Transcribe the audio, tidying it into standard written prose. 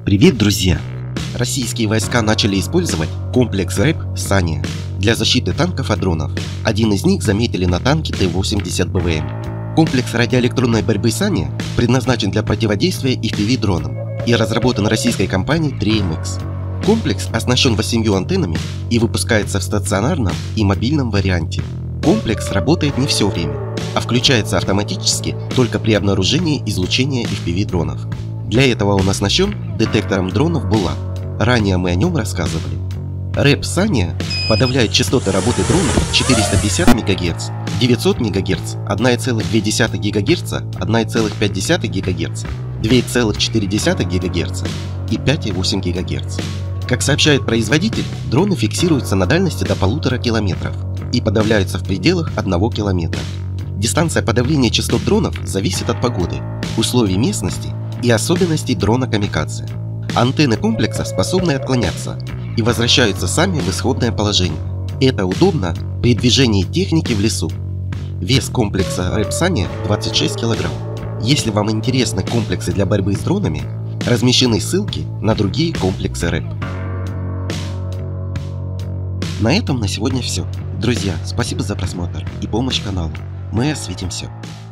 Привет, друзья! Российские войска начали использовать комплекс РЭП «Сания» для защиты танков от дронов. Один из них заметили на танке Т-80 БВМ. Комплекс радиоэлектронной борьбы «Сания» предназначен для противодействия FPV-дронам и разработан российской компанией 3MX. Комплекс оснащен 8 антеннами и выпускается в стационарном и мобильном варианте. Комплекс работает не все время, а включается автоматически только при обнаружении излучения FPV-дронов. Для этого он оснащен детектором дронов Булат. Ранее мы о нем рассказывали. РЭП «Сания» подавляет частоты работы дронов 450 МГц, 900 МГц, 1,2 ГГц, 1,5 ГГц, 2,4 ГГц и 5,8 ГГц. Как сообщает производитель, дроны фиксируются на дальности до 1,5 км и подавляются в пределах 1 км. Дистанция подавления частот дронов зависит от погоды, условий местности и особенностей дрона камикадзе. Антенны комплекса способны отклоняться и возвращаются сами в исходное положение. Это удобно при движении техники в лесу. Вес комплекса РЭП «Сания» 26 кг. Если вам интересны комплексы для борьбы с дронами, размещены ссылки на другие комплексы РЭП. На этом на сегодня все. Друзья, спасибо за просмотр и помощь каналу. Мы осветим все.